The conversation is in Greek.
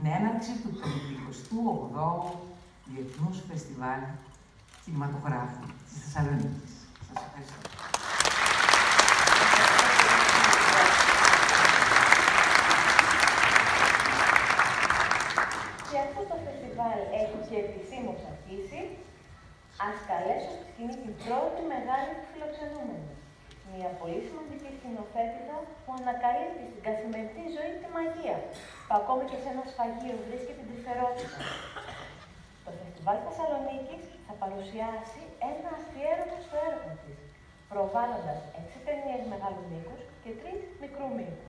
την έναρξη του 58ου Διεθνούς Φεστιβάλ Κινηματογράφου της Θεσσαλονίκης. Σας ευχαριστώ. Και αφού το φεστιβάλ έχει και επισήμως αρχίσει, ας καλέσω στη σκηνή την πρώτη μεγάλη του φιλοξενούμενη. Μια πολύ σημαντική σκηνοθέτηδα που ανακαλύπτει στην καθημερινή ζωή τη μαγεία, που ακόμη και σε ένα σφαγείο βρίσκει την τρυφερότητα. Το Φεστιβάλ Θεσσαλονίκης θα παρουσιάσει ένα αφιέρωμα στο έργο της, προβάλλοντας 6 ταινίες μεγάλου μήκους και 3 μικρού μήκους.